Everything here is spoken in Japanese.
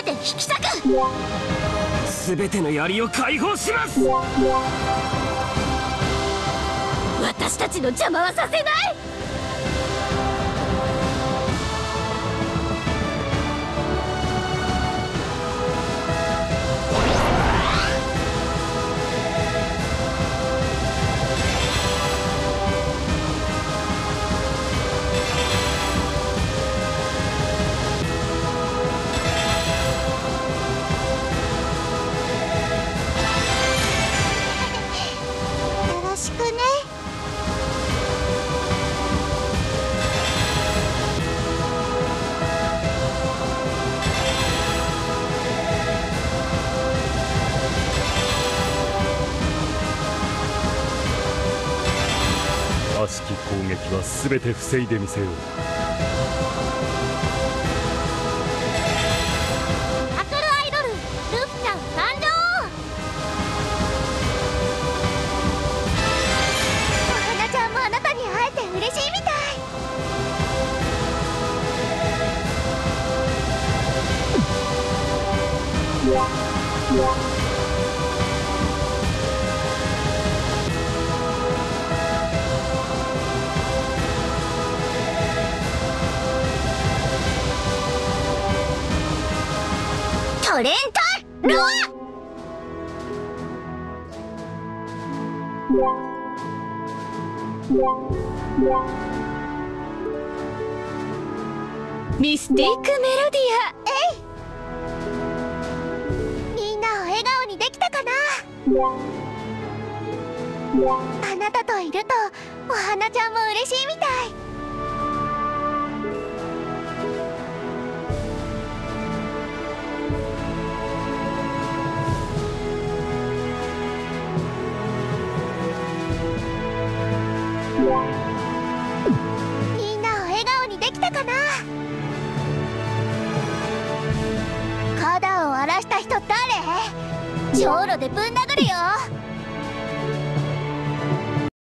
て引き裂く。 全ての槍を解放します。 私たちの邪魔はさせない。 よろしくね。 悪しき攻撃は全て防いでみせよう。 アクルアイドルルフちゃん誕生。お花ちゃんもあなたに会えて嬉しいみたい。 トレントロア。ミスティックメロディみんなを笑顔にできたかな。あなたといるとお花ちゃんも嬉しいみたい。みんなを笑顔にできたかな。花壇を荒らした人誰？じょうろでぶん殴るよ。